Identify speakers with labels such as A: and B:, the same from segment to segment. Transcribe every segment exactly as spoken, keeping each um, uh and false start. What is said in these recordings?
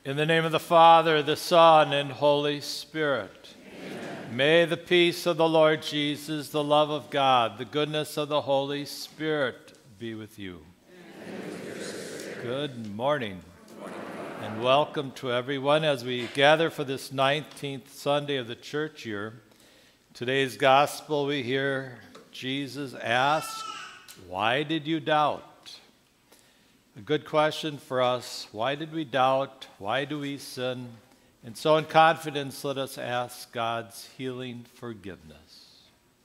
A: In the name of the Father, the Son, and Holy Spirit. Amen. May the peace of the Lord Jesus, the love of God, the goodness of the Holy Spirit be with you.
B: And with your spirit.
A: Good morning.
B: Good morning.
A: And welcome to everyone as we gather for this nineteenth Sunday of the church year. Today's gospel we hear Jesus ask, "Why did you doubt?" A good question for us. Why did we doubt? Why do we sin? And so in confidence, let us ask God's healing forgiveness.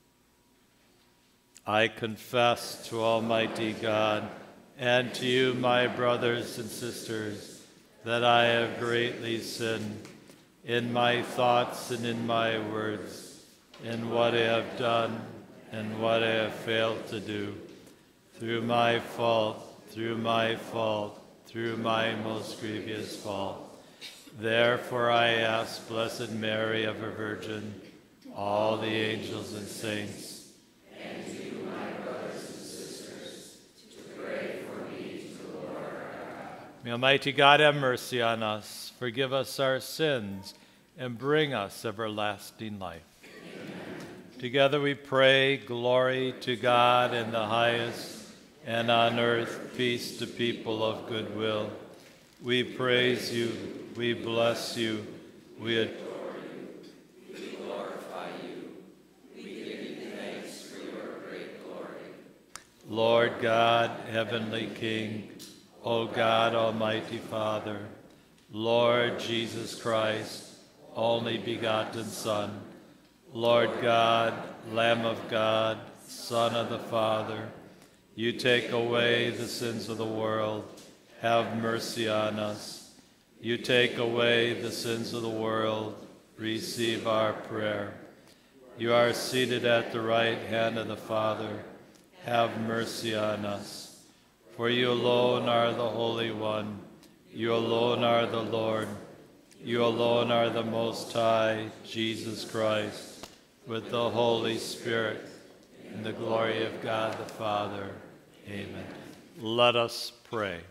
A: I confess to Almighty God and to you, my brothers and sisters, that I have greatly sinned in my thoughts and in my words, in what I have done and what I have failed to do, through my fault, through my fault, through my most grievous fault. Therefore I ask Blessed Mary, ever Virgin, all the angels and saints,
B: and you, my brothers and sisters, to pray for me to the Lord our God.
A: May Almighty God have mercy on us, forgive us our sins, and bring us everlasting life.
B: Amen.
A: Together we pray, glory to God in the highest, and on earth peace to people of good will. We praise you, we bless you, we adore
B: you, we glorify you, we give you thanks for your great glory.
A: Lord God, heavenly King, O God, almighty Father, Lord Jesus Christ, only begotten Son, Lord God, Lamb of God, Son of the Father, you take away the sins of the world, have mercy on us. You take away the sins of the world, receive our prayer. You are seated at the right hand of the Father, have mercy on us. For you alone are the Holy One, you alone are the Lord, you alone are the Most High, Jesus Christ, with the Holy Spirit, in the glory of God the Father. Amen. Let us pray.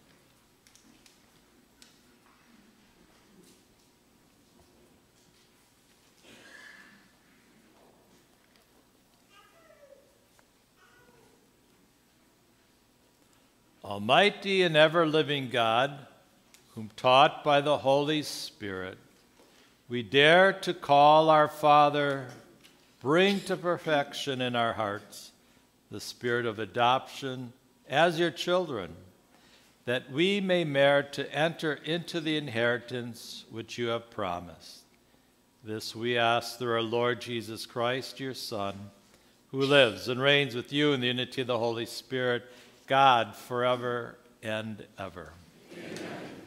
A: Almighty and ever-living God, whom taught by the Holy Spirit, we dare to call our Father, bring to perfection in our hearts the spirit of adoption as your children, that we may merit to enter into the inheritance which you have promised. This we ask through our Lord Jesus Christ, your Son, who lives and reigns with you in the unity of the Holy Spirit, God, forever and ever.
B: Amen.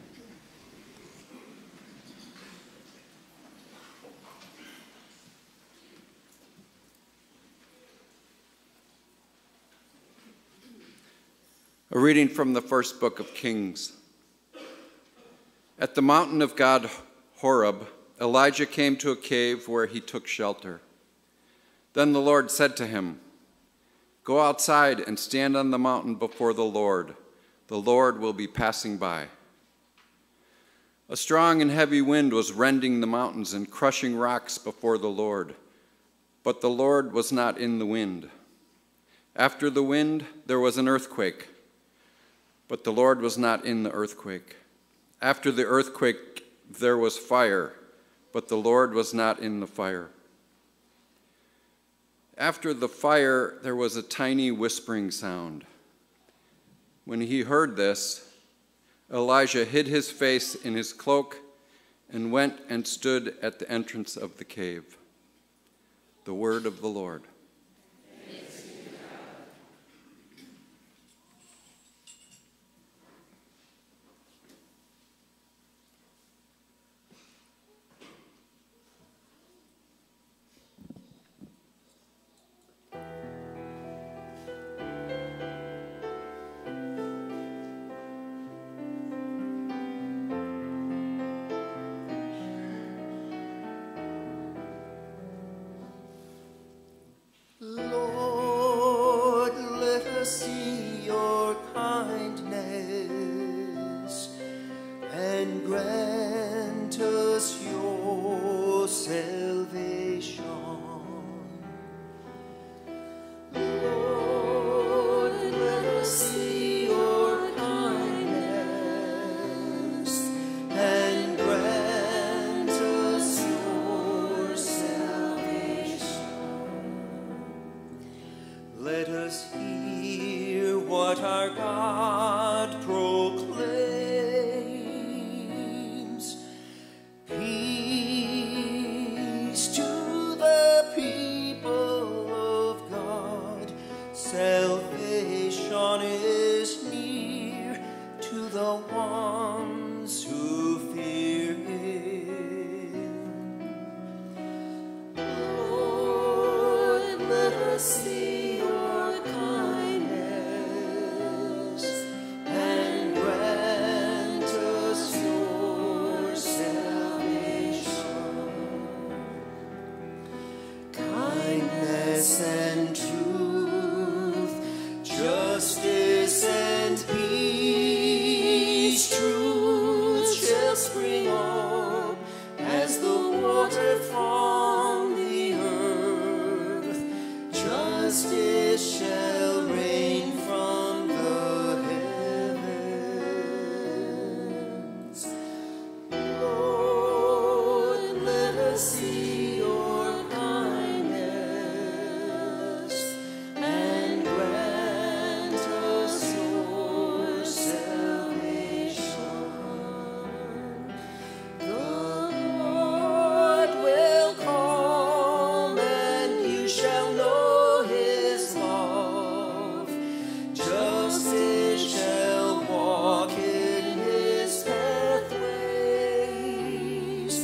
B: A reading from the first book of Kings. At the mountain of God, Horeb, Elijah came to a cave where he took shelter. Then the Lord said to him, "Go outside and stand on the mountain before the Lord. The Lord will be passing by." A strong and heavy wind was rending the mountains and crushing rocks before the Lord, but the Lord was not in the wind. After the wind, there was an earthquake, but the Lord was not in the earthquake. After the earthquake, there was fire, but the Lord was not in the fire. After the fire, there was a tiny whispering sound. When he heard this, Elijah hid his face in his cloak and went and stood at the entrance of the cave. The word of the Lord.
C: what our God proclaims. Peace to the people of God. Salvation is near to the ones who fear him. Lord, let us see your kindness and grant us your salvation. Kindness and truth, justice and peace, truth shall spring up as the water from the earth. Justice shall reign from the heavens. Lord, let us see your kindness and grant us your salvation. The Lord will come, and you shall know his love. Justice shall walk in his pathways.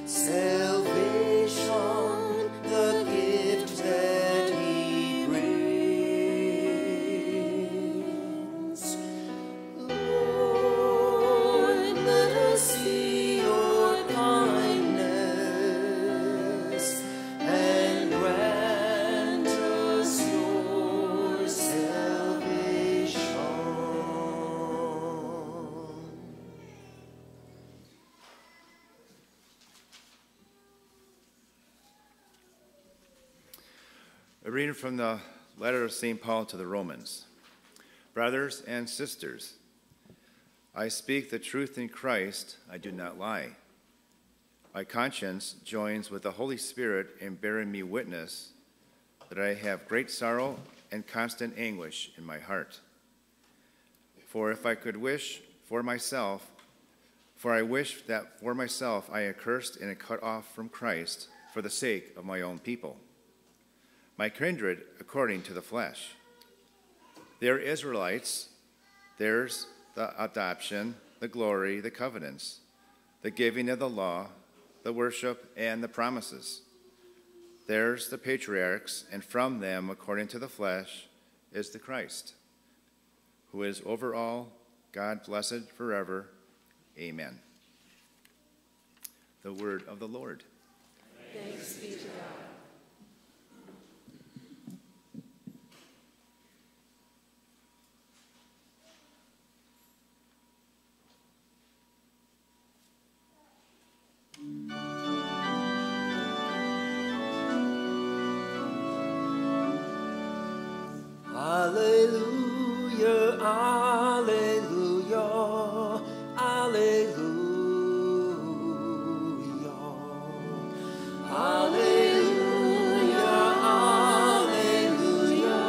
C: Salvation, the gift that he brings. Lord, let us see your kindness and grant us your salvation.
D: A reading from the letter of Saint Paul to the Romans. Brothers and sisters, I speak the truth in Christ, I do not lie. My conscience joins with the Holy Spirit in bearing me witness that I have great sorrow and constant anguish in my heart. For if I could wish for myself, for I wish that for myself I accursed and cut off from Christ for the sake of my own people, my kindred according to the flesh. They are Israelites, theirs the adoption, the glory, the covenants, the giving of the law, the worship, and the promises. Theirs the patriarchs, and from them, according to the flesh, is the Christ, who is over all, God blessed forever. Amen. The word of the Lord.
E: Thanks be to God.
C: Alleluia, alleluia, alleluia. Alleluia, alleluia,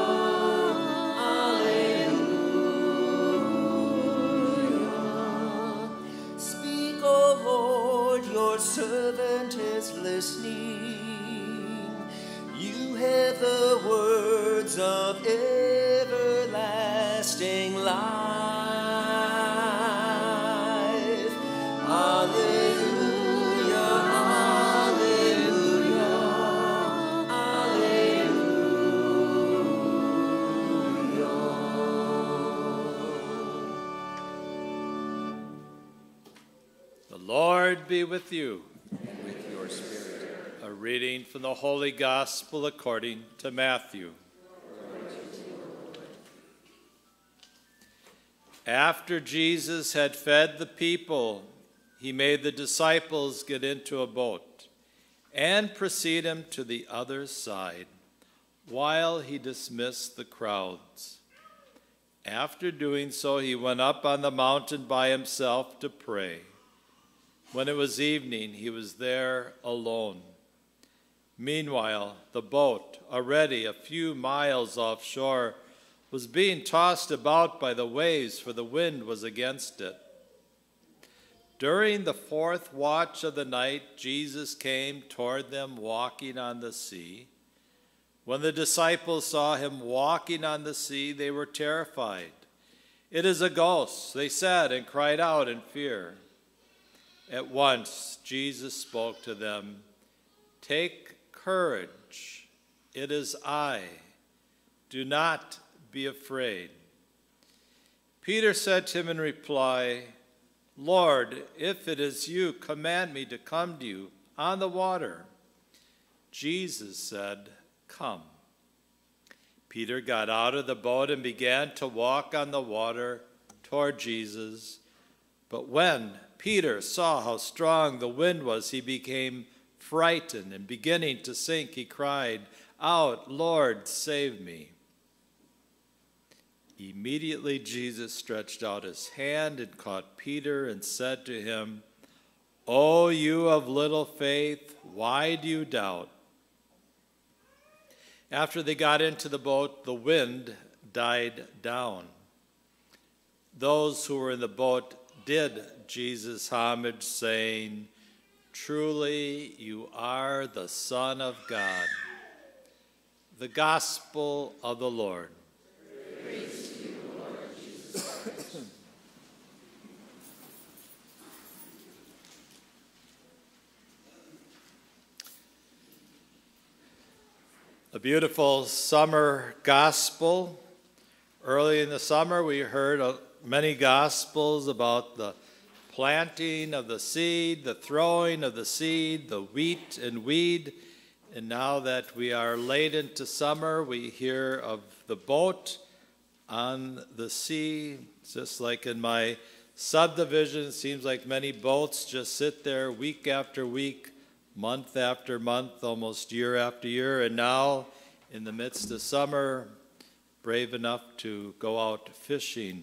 C: alleluia. Speak, O Lord, your servant is listening. You have the words of everlasting life. Alleluia, alleluia, alleluia.
A: The Lord be with you.
B: And with your spirit.
A: A reading from the Holy Gospel according to Matthew. After Jesus had fed the people, he made the disciples get into a boat and proceed him to the other side, while he dismissed the crowds. After doing so, he went up on the mountain by himself to pray. When it was evening, he was there alone. Meanwhile, the boat, already a few miles offshore, was being tossed about by the waves, for the wind was against it. During the fourth watch of the night, Jesus came toward them walking on the sea. When the disciples saw him walking on the sea, they were terrified. "It is a ghost," they said, and cried out in fear. At once Jesus spoke to them, "Take courage, it is I. Do not be afraid." Peter said to him in reply, "Lord, if it is you, command me to come to you on the water." Jesus said, "Come." Peter got out of the boat and began to walk on the water toward Jesus. But when Peter saw how strong the wind was, he became frightened, and beginning to sink, he cried out, "Lord, save me." Immediately Jesus stretched out his hand and caught Peter and said to him, "O you of little faith, why do you doubt?" After they got into the boat, the wind died down. Those who were in the boat did Jesus homage, saying, "Truly you are the Son of God." The Gospel of the Lord.
C: Praise to you, Lord Jesus Christ.
A: A beautiful summer gospel. Early in the summer, we heard many gospels about the planting of the seed, the throwing of the seed, the wheat and weed. And now that we are late into summer, we hear of the boat on the sea. Just like in my subdivision, it seems like many boats just sit there week after week, month after month, almost year after year. And now, in the midst of summer, brave enough to go out fishing.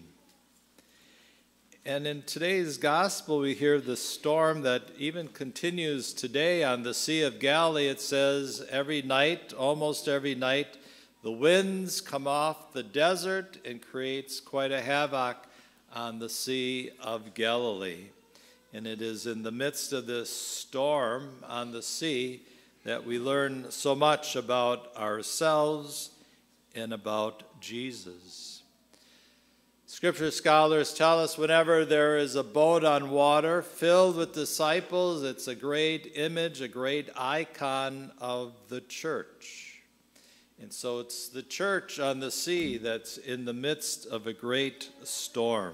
A: And in today's gospel, we hear the storm that even continues today on the Sea of Galilee. It says every night, almost every night, the winds come off the desert and creates quite a havoc on the Sea of Galilee. And it is in the midst of this storm on the sea that we learn so much about ourselves and about Jesus. Scripture scholars tell us whenever there is a boat on water filled with disciples, it's a great image, a great icon of the church. And so it's the church on the sea that's in the midst of a great storm.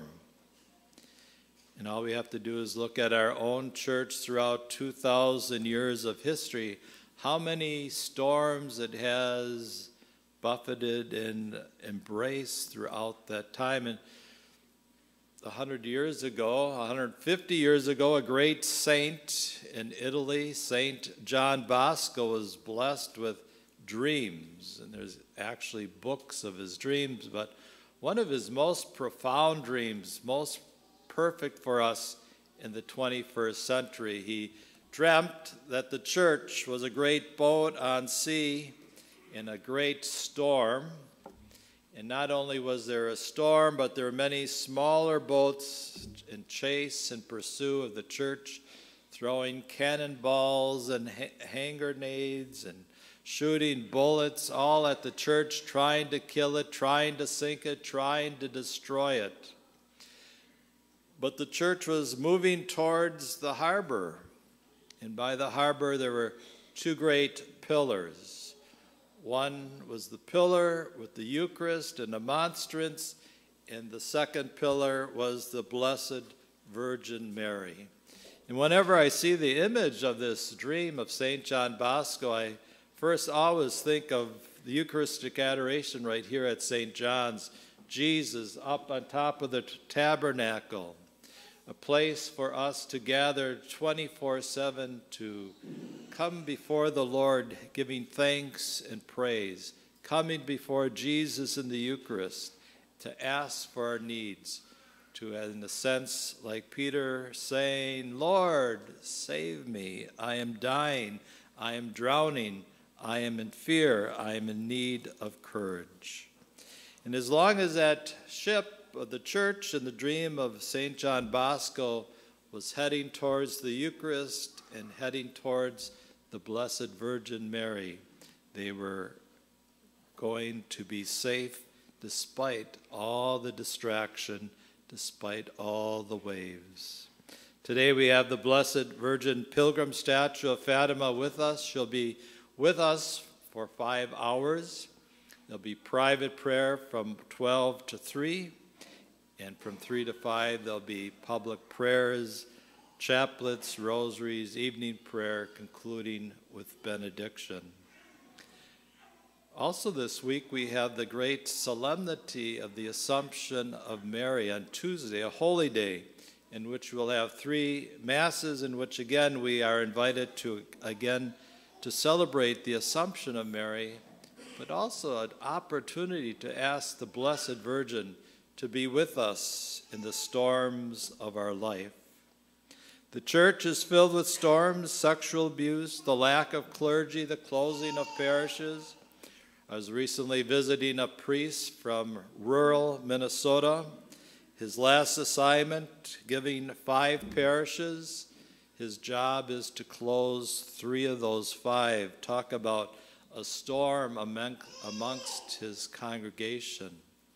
A: And all we have to do is look at our own church throughout two thousand years of history, how many storms it has buffeted and embraced throughout that time. And one hundred years ago, one hundred fifty years ago, a great saint in Italy, Saint John Bosco, was blessed with dreams. And there's actually books of his dreams, but one of his most profound dreams, most perfect for us in the twenty-first century, he dreamt that the church was a great boat on sea in a great storm. And not only was there a storm, but there were many smaller boats in chase and pursuit of the church, throwing cannonballs and hand grenades and shooting bullets all at the church, trying to kill it, trying to sink it, trying to destroy it. But the church was moving towards the harbor. And by the harbor, there were two great pillars. One was the pillar with the Eucharist and the monstrance, and the second pillar was the Blessed Virgin Mary. And whenever I see the image of this dream of Saint John Bosco, I first always think of the Eucharistic adoration right here at Saint John's, Jesus up on top of the tabernacle, a place for us to gather twenty-four seven to come before the Lord, giving thanks and praise, coming before Jesus in the Eucharist to ask for our needs, to, in a sense, like Peter saying, "Lord, save me. I am dying. I am drowning. I am in fear. I am in need of courage." And as long as that ship of the church and the dream of Saint John Bosco was heading towards the Eucharist and heading towards the Blessed Virgin Mary, they were going to be safe despite all the distraction, despite all the waves. Today we have the Blessed Virgin Pilgrim statue of Fatima with us. She'll be with us for five hours. There'll be private prayer from twelve to three, and from three to five there'll be public prayers, chaplets, rosaries, evening prayer, concluding with benediction. Also this week we have the great solemnity of the Assumption of Mary on Tuesday, a holy day, in which we'll have three masses, in which again we are invited to again to celebrate the Assumption of Mary, but also an opportunity to ask the Blessed Virgin to be with us in the storms of our life. The church is filled with storms, sexual abuse, the lack of clergy, the closing of parishes. I was recently visiting a priest from rural Minnesota. His last assignment, giving five parishes. His job is to close three of those five. Talk about a storm amongst his congregation.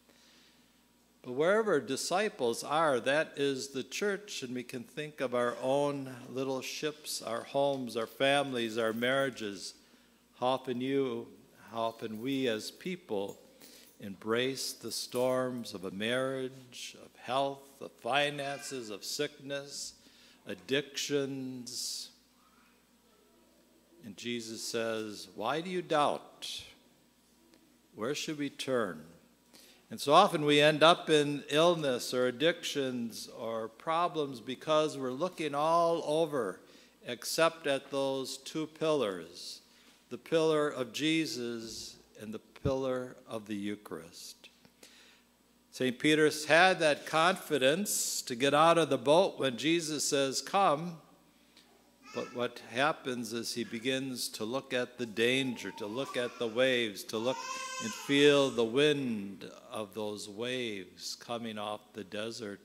A: But wherever disciples are, that is the church, and we can think of our own little ships, our homes, our families, our marriages. How often you How often we as people embrace the storms of a marriage, of health, of finances, of sickness, addictions. And Jesus says, why do you doubt? Where should we turn? And so often we end up in illness or addictions or problems because we're looking all over except at those two pillars, the pillar of Jesus and the pillar of the Eucharist. Saint Peter had that confidence to get out of the boat when Jesus says, come. But what happens is he begins to look at the danger, to look at the waves, to look and feel the wind of those waves coming off the desert.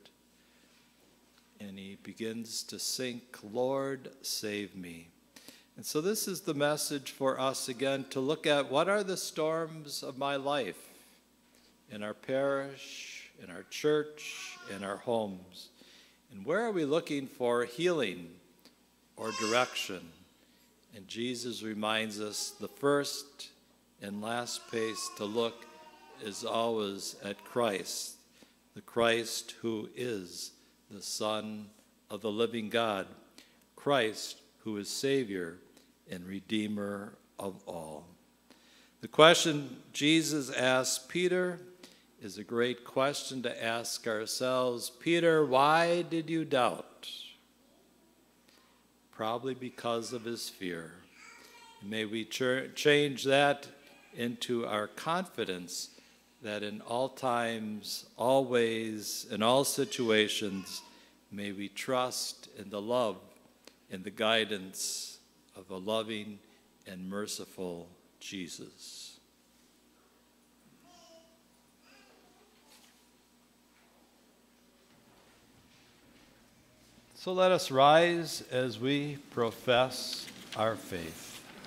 A: And he begins to sink, Lord, save me. And so this is the message for us again, to look at what are the storms of my life in our parish, in our church, in our homes. And where are we looking for healing or direction? And Jesus reminds us the first and last place to look is always at Christ, the Christ who is the Son of the living God, Christ who is Savior and Redeemer of all. The question Jesus asked Peter is a great question to ask ourselves. Peter, why did you doubt? Probably because of his fear. And may we ch- change that into our confidence that in all times, all ways, in all situations, may we trust in the love and the guidance of a loving and merciful Jesus. So let us rise as we profess our faith.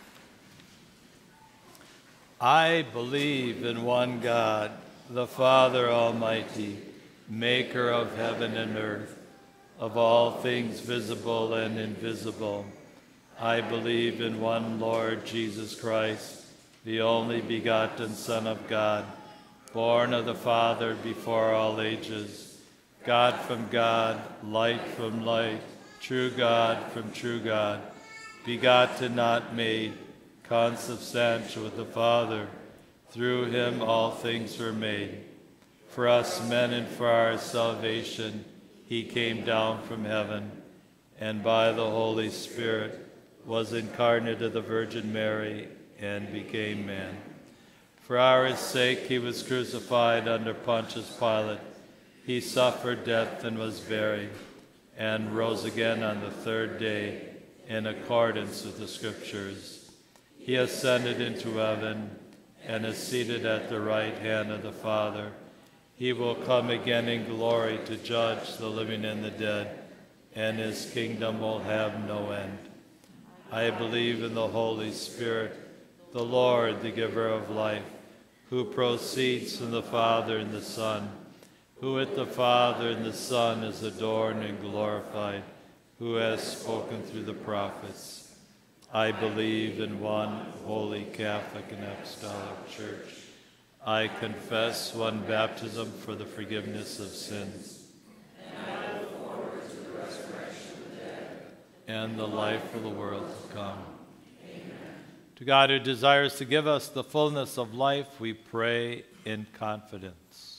A: I believe in one God, the Father Almighty, maker of heaven and earth, of all things visible and invisible. I believe in one Lord Jesus Christ, the only begotten Son of God, born of the Father before all ages, God from God, light from light, true God from true God, begotten, not made, consubstantial with the Father. Through him all things were made. For us men and for our salvation, he came down from heaven, and by the Holy Spirit was incarnate of the Virgin Mary and became man. For our sake he was crucified under Pontius Pilate. He suffered death and was buried, and rose again on the third day in accordance with the Scriptures. He ascended into heaven and is seated at the right hand of the Father. He will come again in glory to judge the living and the dead, and his kingdom will have no end. I believe in the Holy Spirit, the Lord, the giver of life, who proceeds from the Father and the Son, who with the Father and the Son is adored and glorified, who has spoken through the prophets. I believe in one holy Catholic and Apostolic Church. I confess one baptism for the forgiveness of sins. And I look forward to the resurrection of the dead and the life of the world to come. Amen. To God who desires to give us the fullness of life, we pray in confidence.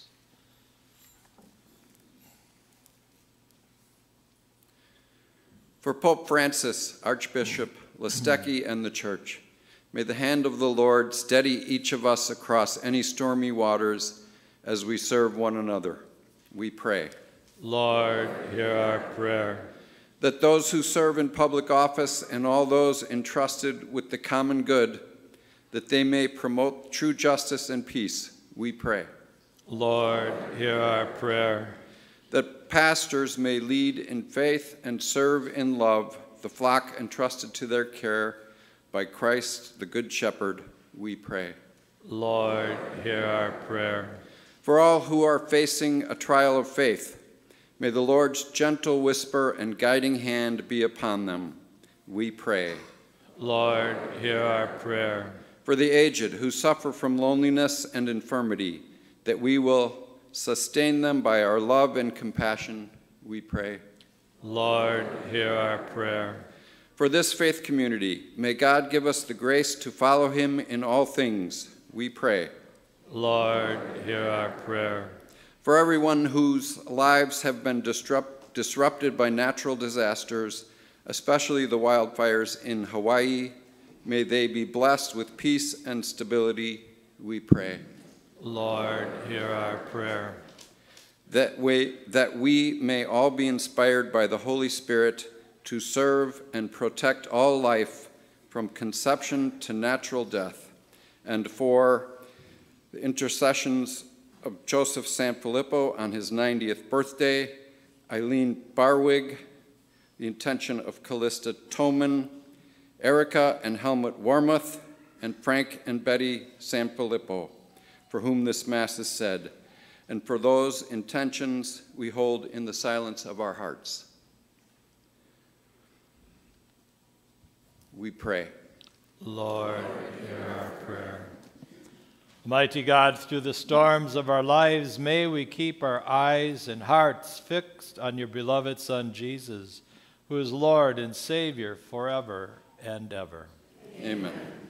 B: For Pope Francis, Archbishop Listecki, and the Church, may the hand of the Lord steady each of us across any stormy waters as we serve one another. We pray.
A: Lord, hear our prayer.
B: That those who serve in public office and all those entrusted with the common good, that they may promote true justice and peace, we pray.
A: Lord, hear our prayer.
B: That pastors may lead in faith and serve in love the flock entrusted to their care by Christ, the Good Shepherd, we pray.
A: Lord, hear our prayer.
B: For all who are facing a trial of faith, may the Lord's gentle whisper and guiding hand be upon them, we pray.
A: Lord, hear our prayer.
B: For the aged who suffer from loneliness and infirmity, that we will sustain them by our love and compassion, we pray.
A: Lord, hear our prayer.
B: For this faith community, may God give us the grace to follow him in all things, we pray.
A: Lord, hear our prayer.
B: For everyone whose lives have been disrupt, disrupted by natural disasters, especially the wildfires in Hawaii, may they be blessed with peace and stability, we pray.
A: Lord, hear our prayer.
B: That we, that we may all be inspired by the Holy Spirit to serve and protect all life from conception to natural death, and for the intercessions of Joseph Sanfilippo on his ninetieth birthday, Eileen Barwig, the intention of Callista Toman, Erica and Helmut Warmuth, and Frank and Betty Sanfilippo, for whom this Mass is said, and for those intentions we hold in the silence of our hearts. We pray.
A: Lord, hear our prayer. Almighty God, through the storms of our lives, may we keep our eyes and hearts fixed on your beloved Son, Jesus, who is Lord and Savior forever and ever.
B: Amen.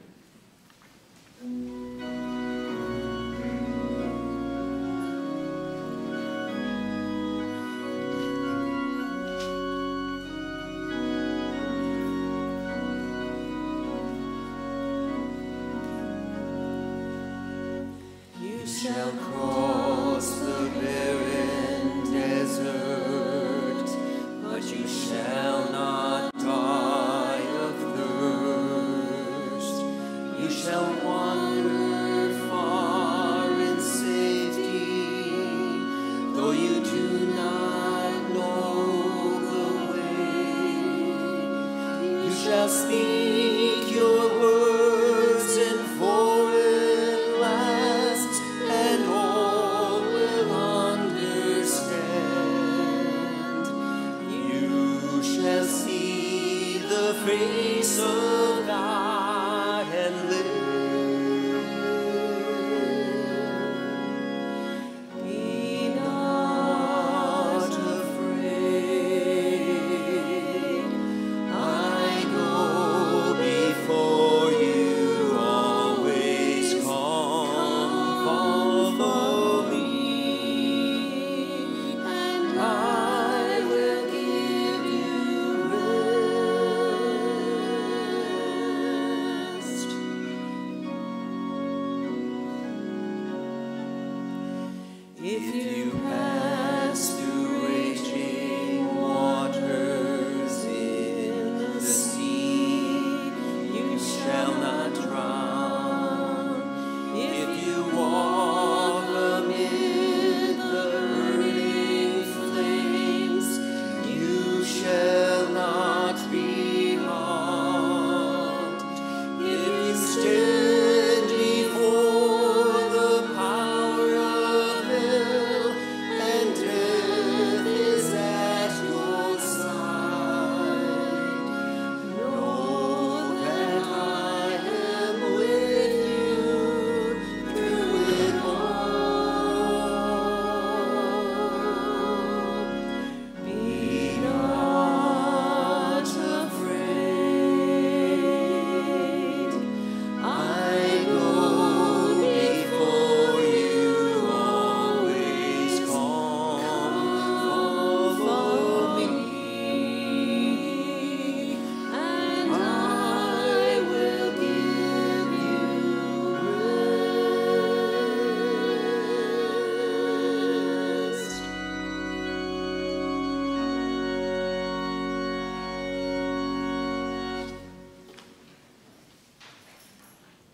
C: Shall cross the barren desert, but you shall not die of thirst. You shall wander far in safety, though you do not know the way. You shall speak your words in foreign lands, and all will understand. You shall see the face of God and live. Be not afraid. I go before you, always come, follow me, and I will give you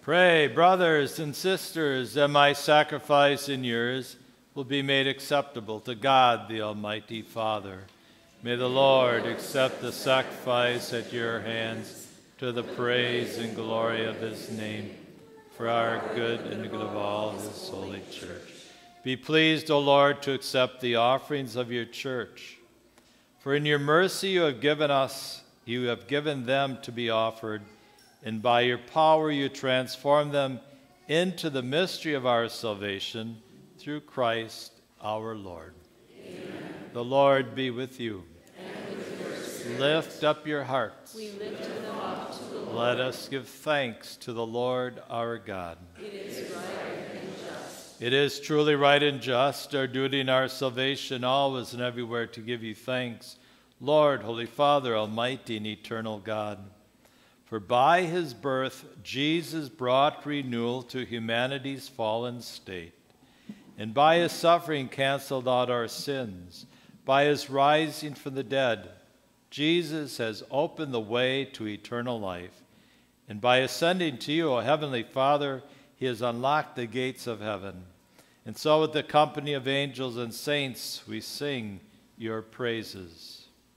A: Pray, brothers and sisters, that my sacrifice and yours will be made acceptable to God, the Almighty Father. May the Lord accept the sacrifice at your hands to the praise and glory of his name, for our good and the good of all his holy church. Be pleased, O Lord, to accept the offerings of your church. For in your mercy you have given us, you have given them to be offered, and by your power you transform them into the mystery of our salvation through Christ our Lord. Amen. The Lord be with you.
E: And with your spirit.
A: Lift up your hearts.
E: We lift them up to the Lord.
A: Let us give thanks to the Lord our God.
E: It is right and just.
A: It is truly right and just, our duty and our salvation, always and everywhere to give you thanks, Lord, Holy Father, Almighty and eternal God. For by his birth, Jesus brought renewal to humanity's fallen state, and by his suffering canceled out our sins. By his rising from the dead, Jesus has opened the way to eternal life, and by ascending to you, O Heavenly Father, he has unlocked the gates of heaven. And so with the company of angels and saints, we sing your praises.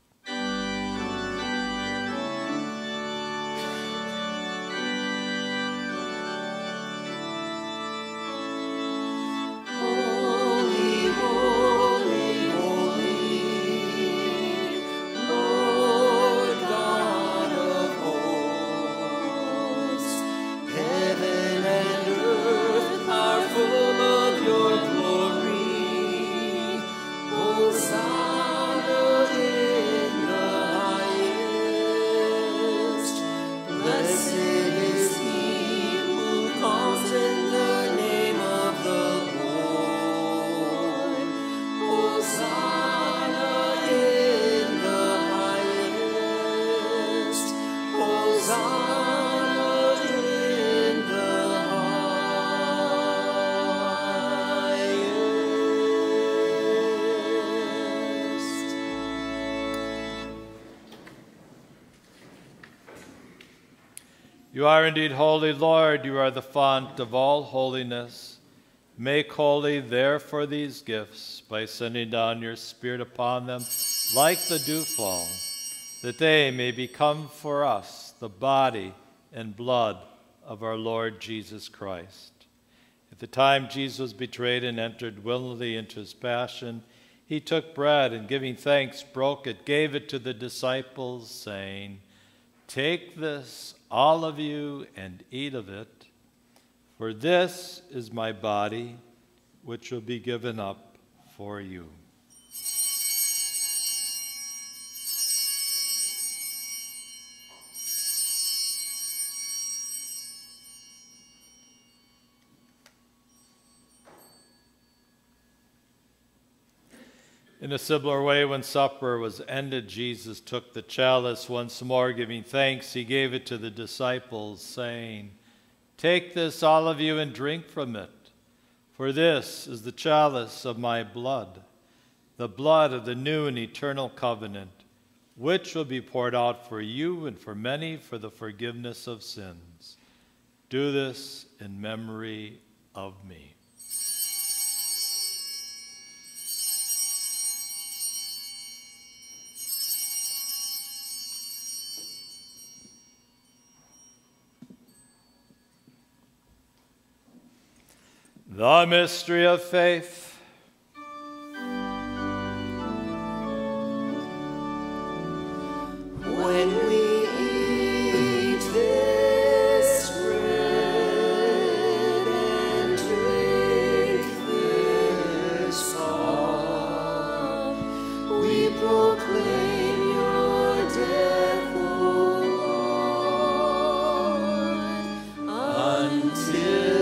A: You are indeed holy, Lord. You are the font of all holiness. Make holy, therefore, these gifts by sending down your Spirit upon them like the dewfall, that they may become for us the body and blood of our Lord Jesus Christ. At the time Jesus was betrayed and entered willingly into his passion, he took bread and, giving thanks, broke it, gave it to the disciples, saying, "Take this, all of you, and eat of it, for this is my body, which will be given up for you." In a similar way, when supper was ended, Jesus took the chalice once more, giving thanks. He gave it to the disciples, saying, "Take this, all of you, and drink from it, for this is the chalice of my blood, the blood of the new and eternal covenant, which will be poured out for you and for many for the forgiveness of sins. Do this in memory of me." The mystery of faith.
C: When we eat this bread and drink this cup, we proclaim your death, O Lord, until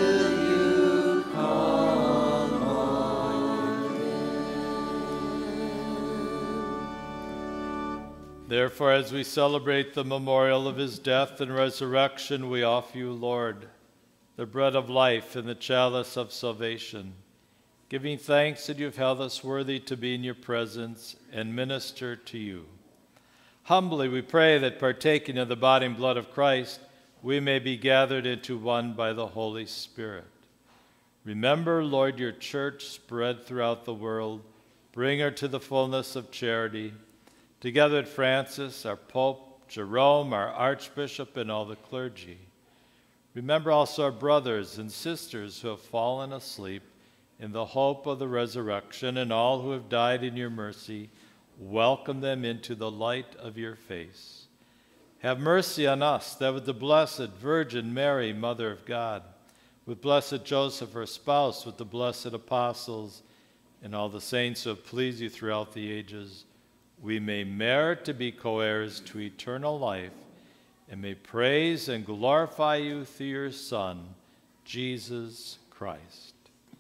A: Therefore, as we celebrate the memorial of his death and resurrection, we offer you, Lord, the bread of life and the chalice of salvation, giving thanks that you have held us worthy to be in your presence and minister to you. Humbly we pray that, partaking of the body and blood of Christ, we may be gathered into one by the Holy Spirit. Remember, Lord, your church spread throughout the world. Bring her to the fullness of charity. Together with Francis, our Pope, Jerome, our Archbishop, and all the clergy. Remember also our brothers and sisters who have fallen asleep in the hope of the resurrection, and all who have died in your mercy. Welcome them into the light of your face. Have mercy on us, that with the Blessed Virgin Mary, Mother of God, with blessed Joseph, her spouse, with the blessed apostles, and all the saints who have pleased you throughout the ages, we may merit to be co-heirs to eternal life, and may praise and glorify you through your Son, Jesus Christ.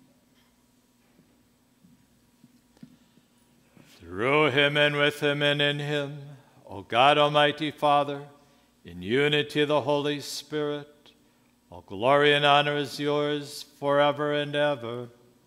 A: Through him and with him and in him, O God, Almighty Father, in unity of the Holy Spirit, all glory and honor is yours forever and ever.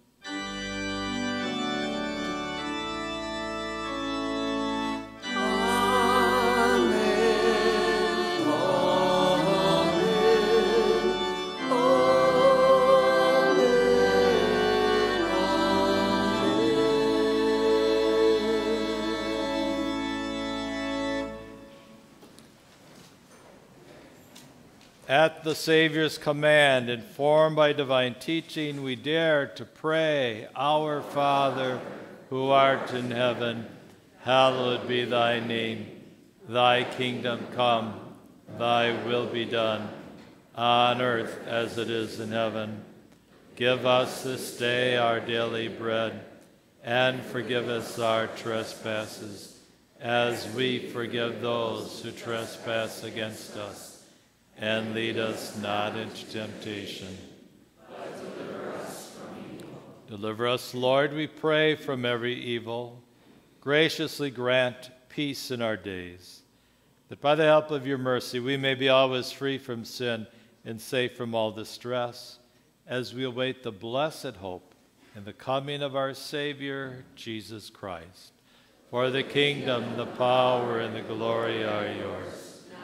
A: At the Savior's command, informed by divine teaching, we dare to pray, Our Father, who art in heaven, hallowed be thy name. Thy kingdom come, thy will be done, on earth as it is in heaven. Give us this day our daily bread, and forgive us our trespasses, as we forgive those who trespass against us. And lead us not into temptation, but deliver us from evil. Deliver us, Lord, we pray, from every evil. Graciously grant peace in our days, that by the help of your mercy we may be always free from sin and safe from all distress, as we await the blessed hope and the coming of our Savior, Jesus Christ. For the kingdom, the power, and the glory are yours.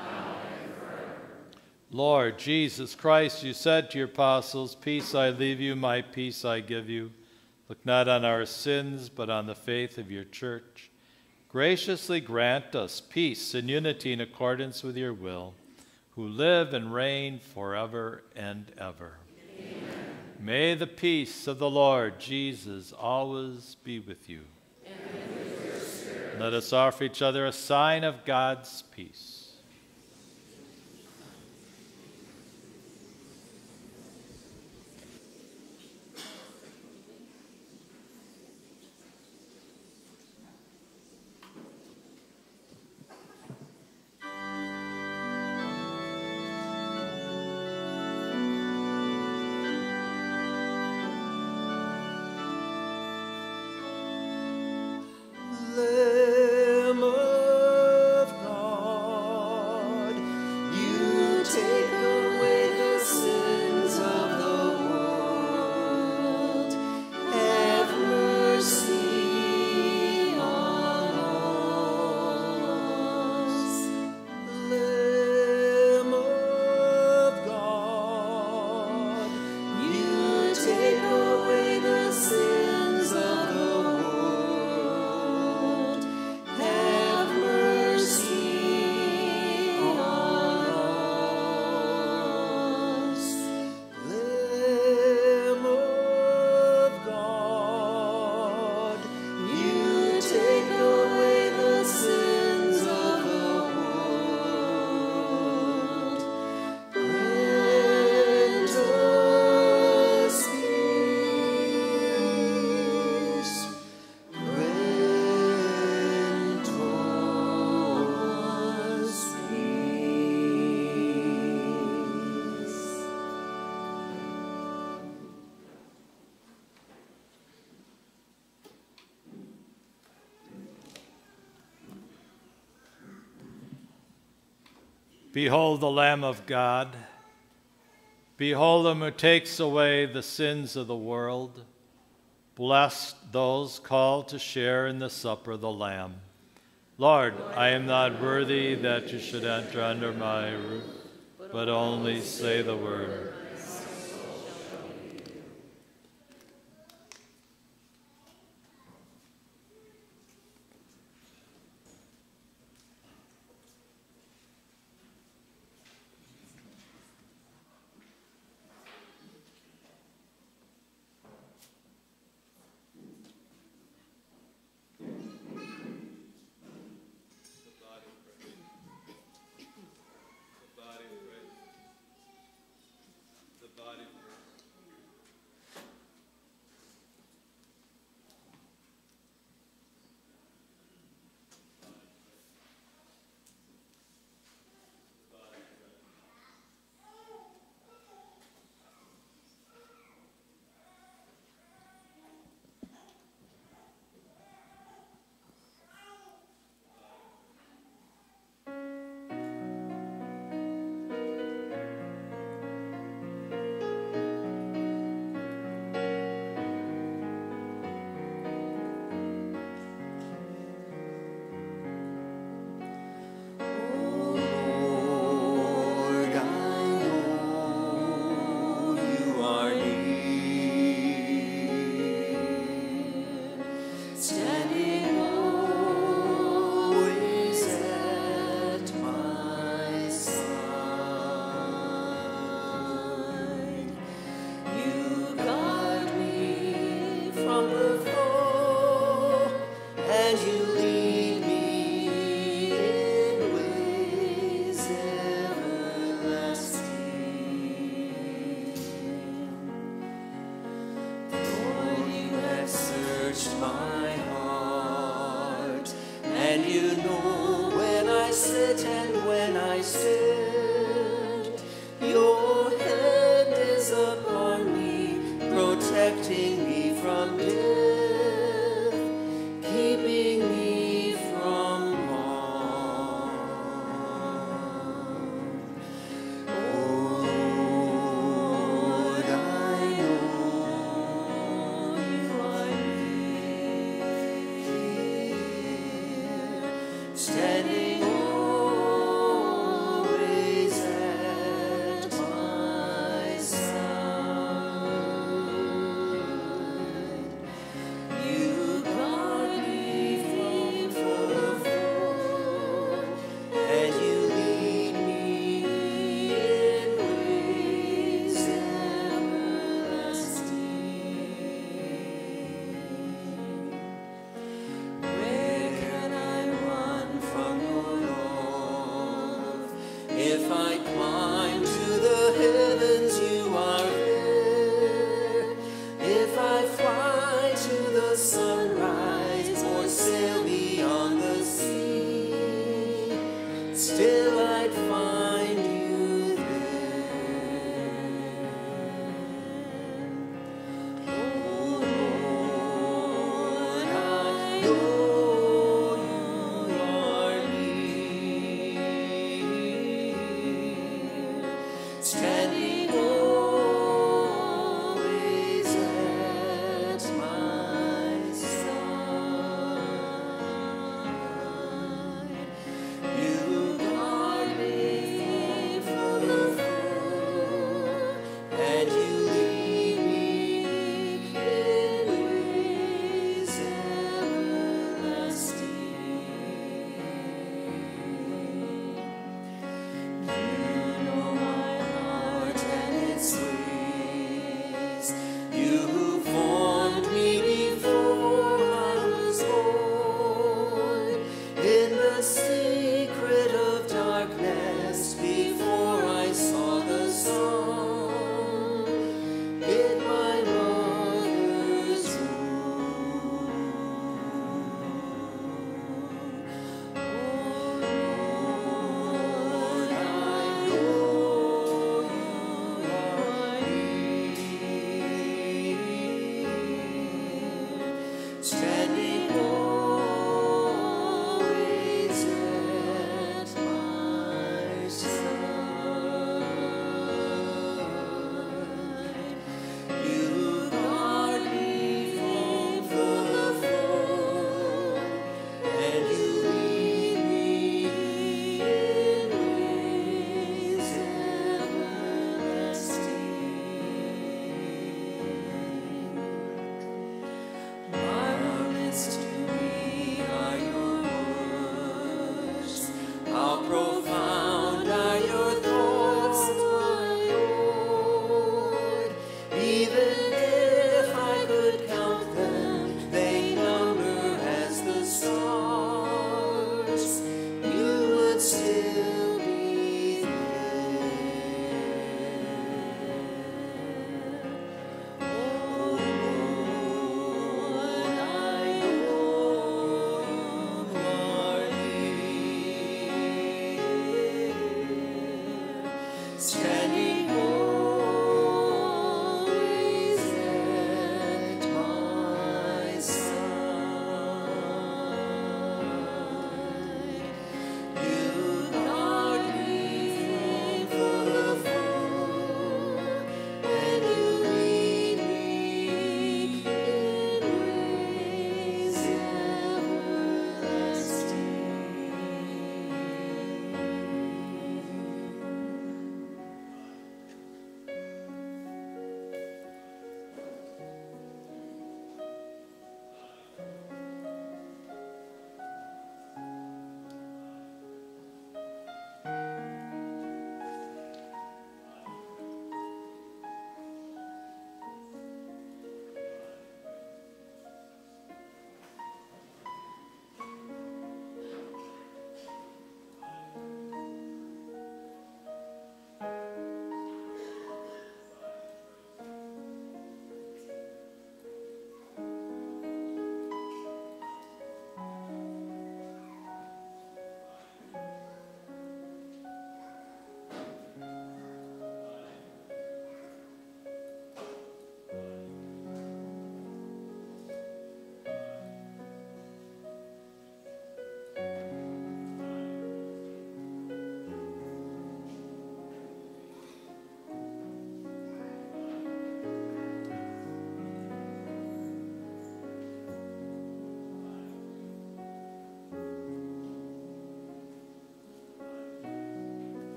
A: Lord Jesus Christ, you said to your apostles, Peace I leave you, my peace I give you. Look not on our sins, but on the faith of your church. Graciously grant us peace and unity in accordance with your will, who live and reign forever and ever. Amen. May the peace of the Lord Jesus always be with you. And with your spirit. Let us offer each other a sign of God's peace.
C: Lamb of God, you take away the sins of the world. Have mercy on us. Lamb of God, you take away the sins of the world. Have mercy on us. Lamb of God, you take away the sins of the world. Grant us peace. Grant us peace.
A: Behold the Lamb of God. Behold him who takes away the sins of the world. Blessed those called to share in the supper of the Lamb. Lord, I am not worthy that you should enter under my roof, but only say the word.
C: Standing always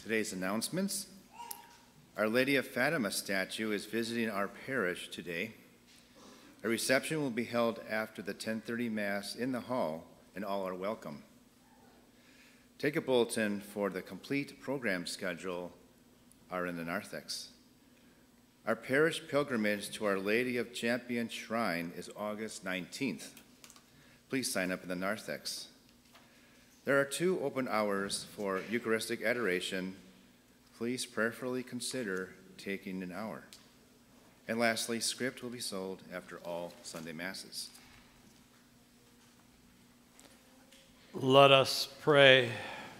D: Today's announcements. Our Lady of Fatima statue is visiting our parish today. A reception will be held after the ten thirty Mass in the hall, and all are welcome. Take a bulletin for the complete program schedule are in the narthex. Our parish pilgrimage to Our Lady of Champion Shrine is August nineteenth. Please sign up in the narthex. There are two open hours for Eucharistic adoration. Please prayerfully consider taking an hour. And lastly, script will be sold after all Sunday Masses.
A: Let us pray.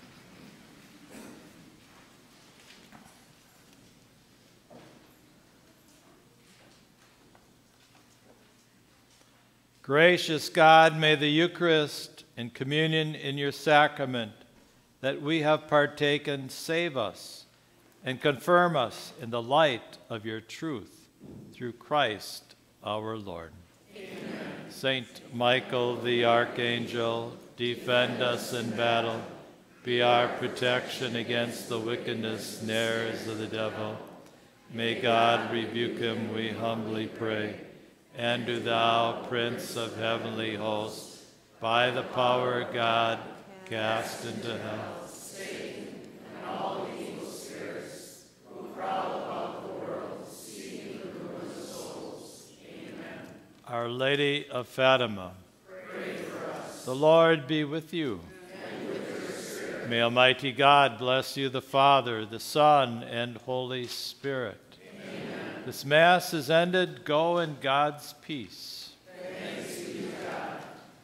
A: Gracious God, may the Eucharist and communion in your sacrament that we have partaken save us and confirm us in the light of your truth through Christ our Lord. Amen. Saint Michael the Archangel, defend us in battle. Be our protection against the wickedness and snares of the devil. May God rebuke him, we humbly pray. And do thou, Prince of heavenly hosts, by the power of God, cast into hell Satan and all evil spirits who prowl about the world, seeking the ruin of souls. Amen. Our Lady of Fatima, pray for us. The Lord be with you. And with your spirit. May Almighty God bless you, the Father, the Son, and Holy Spirit. This Mass is ended. Go in God's peace. Thanks be to God.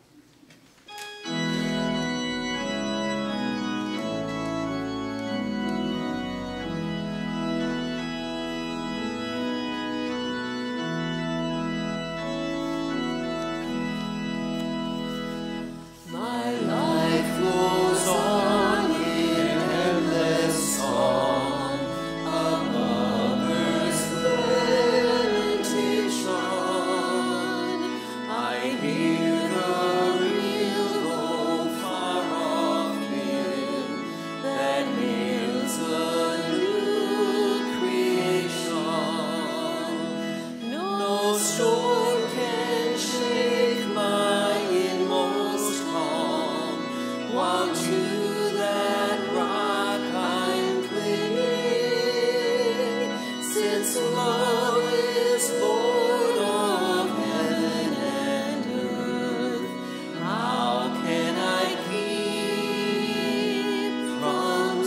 C: My life goes on in endless song of mother's lamentation. I hear the real go far off wind that hails a new creation. No storm can shake my inmost calm, while to that rock I'm clinging, since love is Lord of heaven and earth. How can I keep from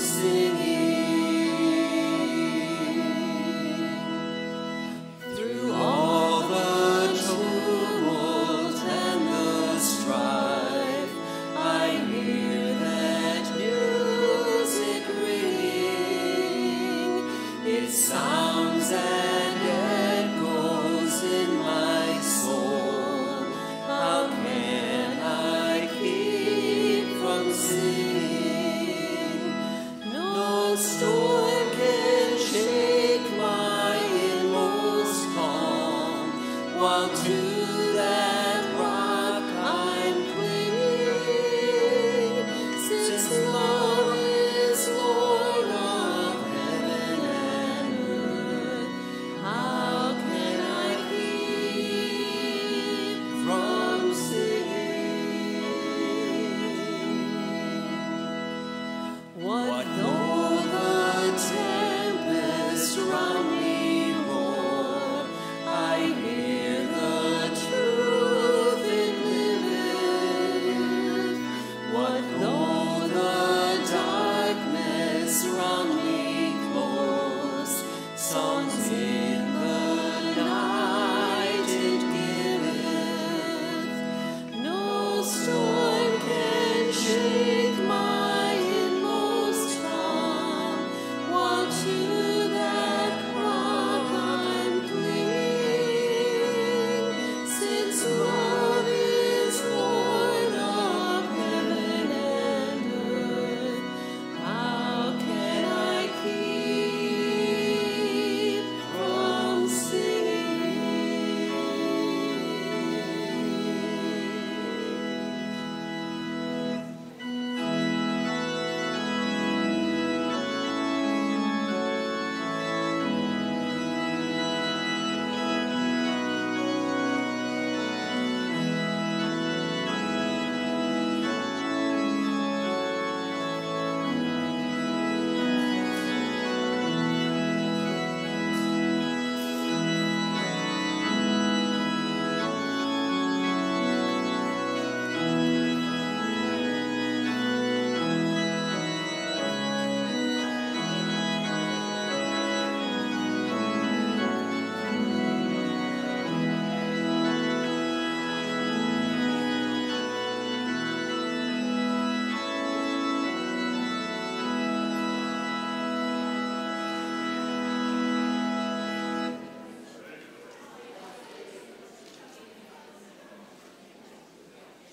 C: singing? Through all the tumult and the strife, I hear that music ringing. It sounds and echoes in my soul. How can I keep from singing? No storm can shake my inmost calm, while to